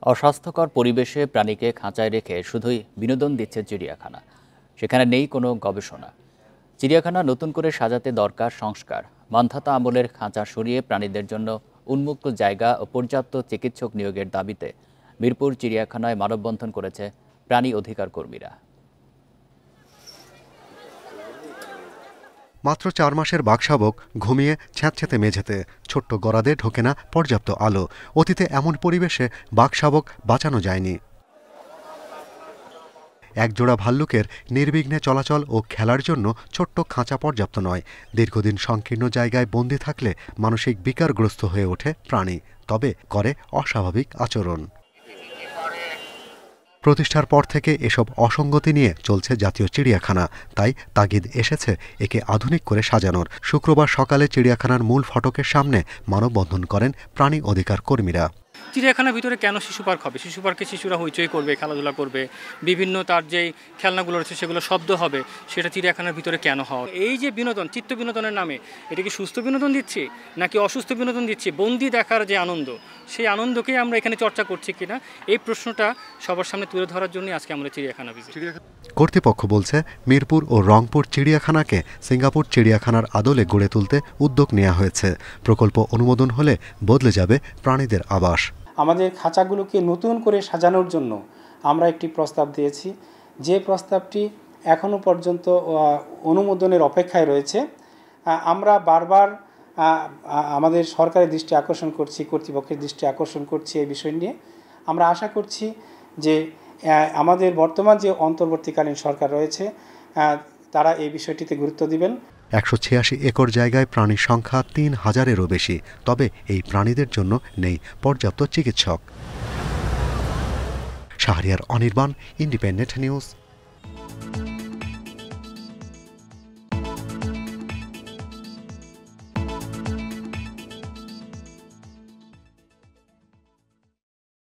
অস্বাস্থ্যকর পরিবেশে প্রাণীকে খাঁচায় রেখে শুধুই বিনোদন দিচ্ছে চিড়িয়াখানা। সেখানে নেই কোনো গবেষণা। চিড়িয়াখানা নতুন করে সাজাতে দরকার সংস্কার। মান্ধাতা আমলের খাঁচা সরিয়ে প্রাণীদের জন্য উন্মুক্ত জায়গা ও পর্যাপ্ত চিকিৎসক নিয়োগের দাবিতে মিরপুর চিড়িয়াখানায় মানববন্ধন করেছে প্রাণী অধিকার কর্মীরা। মাত্র 4 মাসের বাঘশাবক ঘুমিয়ে ছ্যাঁতছ্যাঁতে মেঝেতে, ছোট্ট গড়াদে ঢোকে না পর্যাপ্ত আলো। অতীতে এমন পরিবেশে বাঘশাবক বাঁচানো যায়নি। একজোড়া ভাল্লুকের নির্বিঘ্নে চলাচল ও খেলার জন্য ছোট্ট খাঁচা পর্যাপ্ত নয়। দীর্ঘদিন সংকীর্ণ জায়গায় বন্দী থাকলে মানসিক বিকারগ্রস্ত হয়ে ওঠে প্রাণী, তবে করে অস্বাভাবিক আচরণ। প্রতিষ্ঠার পর থেকে এসব অসঙ্গতি নিয়ে চলছে জাতীয় চিড়িয়াখানা, তাই তাগিদ এসেছে একে আধুনিক করে সাজানোর। শুক্রবার সকালে চিড়িয়াখানার মূল ফটকের সামনে মানববন্ধন করেন প্রাণী অধিকার কর্মীরা। চিড়িয়াখানার ভিতরে কেন শিশু পার্ক হবে? শিশু পার্কে শিশুরা হইচই করবে, খেলাধুলা করবে, বিভিন্ন তার যেই খেলনাগুলো রয়েছে সেগুলো শব্দ হবে, সেটা চিড়িয়াখানার ভিতরে কেন হয়? এই যে বিনোদন, চিত্ত বিনোদনের নামে এটা কি সুস্থ বিনোদন দিচ্ছি নাকি অসুস্থ বিনোদন দিচ্ছি? বন্দি দেখার যে আনন্দ, সেই আনন্দকেই আমরা এখানে চর্চা করছি কিনা, এই প্রশ্নটা সবার সামনে তুলে ধরার জন্য আজকে আমরা চিড়িয়াখানা ভিজিট। কর্তৃপক্ষ বলছে, মিরপুর ও রংপুর চিড়িয়াখানাকে সিঙ্গাপুর চিড়িয়াখানার আদলে গড়ে তুলতে উদ্যোগ নেওয়া হয়েছে। প্রকল্প অনুমোদন হলে বদলে যাবে প্রাণীদের আবাস। আমাদের খাঁচাগুলোকে নতুন করে সাজানোর জন্য আমরা একটি প্রস্তাব দিয়েছি, যে প্রস্তাবটি এখনও পর্যন্ত অনুমোদনের অপেক্ষায় রয়েছে। আমরা বারবার আমাদের সরকারের দৃষ্টি আকর্ষণ করছি, কর্তৃপক্ষের দৃষ্টি আকর্ষণ করছি এই বিষয় নিয়ে। আমরা আশা করছি যে আমাদের বর্তমান যে অন্তর্বর্তীকালীন সরকার রয়েছে তারা এই বিষয়টিতে গুরুত্ব দিবেন। 186 একর জায়গায় প্রাণীর সংখ্যা 3000-এরও বেশি, তবে এই প্রাণীদের জন্য নেই পর্যাপ্ত চিকিৎসক। Shahriar Anirban, independent news.